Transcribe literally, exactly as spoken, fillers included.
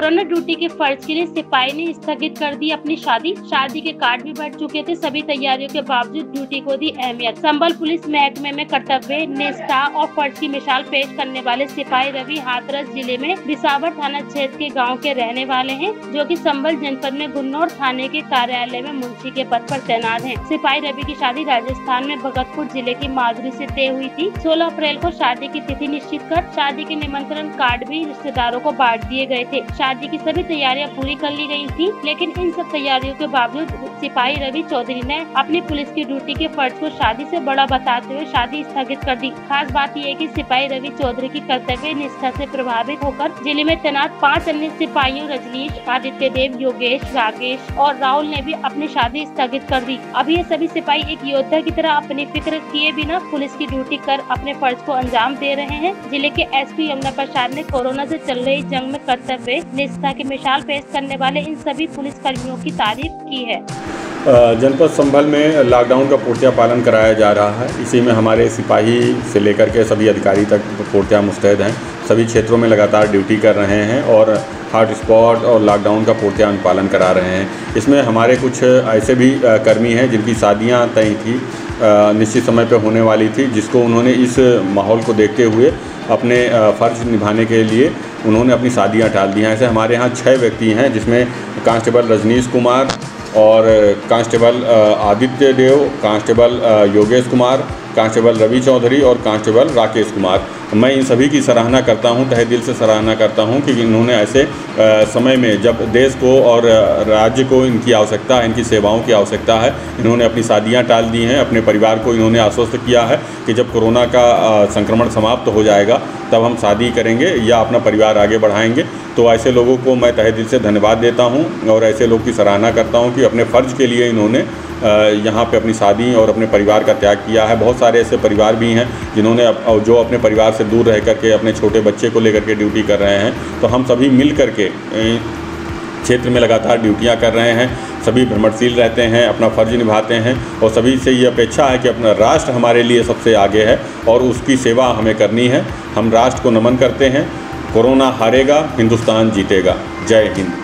Corona duty के फर्ज के लिए सिपाही ने स्थगित कर दी अपनी शादी। शादी के कार्ड भी बढ़ चुके थे। सभी तैयारियों के बावजूद ड्यूटी को दी अहमियत। संबल पुलिस महकमे में कर्तव्य, निष्ठा और फर्ज की मिसाल पेश करने वाले सिपाही रवि हाथरस जिले में बिसावर थाना क्षेत्र के गाँव के रहने वाले हैं, जो कि संबल जनपद में गुन्नौर थाने के कार्यालय में मुंशी के पद पर तैनात हैं। सिपाही रवि की शादी राजस्थान में भगतपुर जिले की माधुरी से तय हुई थी। सोलह अप्रैल को शादी की तिथि निश्चित कर शादी के निमंत्रण कार्ड भी रिश्तेदारों को बांट दिए गए थे। शादी की सभी तैयारियां पूरी कर ली गई थी, लेकिन इन सब तैयारियों के बावजूद सिपाही रवि चौधरी ने अपनी पुलिस की ड्यूटी के फर्ज को शादी से बड़ा बताते हुए शादी स्थगित कर दी। खास बात यह है कि सिपाही रवि चौधरी की कर्तव्य निष्ठा से प्रभावित होकर जिले में तैनात पाँच अन्य सिपाहियों रजनीश, आदित्य देव, योगेश, राकेश और राहुल ने भी अपनी शादी स्थगित कर दी। अब ये सभी सिपाही एक योद्धा की तरह अपनी फिक्र किए बिना पुलिस की ड्यूटी कर अपने फर्ज को अंजाम दे रहे हैं। जिले के एसपी यमुना प्रसाद ने कोरोना से चल रही जंग में कर्तव्य निष्ठा की मिसाल पेश करने वाले इन सभी पुलिस कर्मियों की तारीफ की है। जनपद संभल में लॉकडाउन का पूर्णतः पालन कराया जा रहा है। इसी में हमारे सिपाही से लेकर के सभी अधिकारी तक पूर्णतः मुस्तैद हैं। सभी क्षेत्रों में लगातार ड्यूटी कर रहे हैं और हॉट स्पॉट और लॉकडाउन का पूर्णतः अनुपालन करा रहे हैं। इसमें हमारे कुछ ऐसे भी कर्मी हैं जिनकी शादियां तय थी, निश्चित समय पर होने वाली थी, जिसको उन्होंने इस माहौल को देखते हुए अपने फ़र्ज निभाने के लिए उन्होंने अपनी शादियां टाल दी हैं। ऐसे हमारे यहाँ छः व्यक्ति हैं, जिसमें कांस्टेबल रजनीश कुमार और constable Aditya Dev, constable Yogesh Kumar, constable Ravi Chaudhary और कांस्टेबल राकेश कुमार। मैं इन सभी की सराहना करता हूं, तहे दिल से सराहना करता हूं कि इन्होंने ऐसे समय में जब देश को और राज्य को इनकी आवश्यकता है, इनकी सेवाओं की आवश्यकता है, इन्होंने अपनी शादियां टाल दी हैं। अपने परिवार को इन्होंने आश्वस्त किया है कि जब कोरोना का संक्रमण समाप्त हो जाएगा तब हम शादी करेंगे या अपना परिवार आगे बढ़ाएंगे। तो ऐसे लोगों को मैं तहे दिल से धन्यवाद देता हूं और ऐसे लोग की सराहना करता हूं कि अपने फ़र्ज के लिए इन्होंने यहाँ पे अपनी शादी और अपने परिवार का त्याग किया है। बहुत सारे ऐसे परिवार भी हैं जिन्होंने जो अपने परिवार से दूर रह करके अपने छोटे बच्चे को लेकर के ड्यूटी कर रहे हैं। तो हम सभी मिल कर के क्षेत्र में लगातार ड्यूटियाँ कर रहे हैं। सभी भ्रमणशील रहते हैं, अपना फ़र्ज निभाते हैं और सभी से ये अपेक्षा है कि अपना राष्ट्र हमारे लिए सबसे आगे है और उसकी सेवा हमें करनी है। हम राष्ट्र को नमन करते हैं। कोरोना हारेगा, हिंदुस्तान जीतेगा। जय हिंद।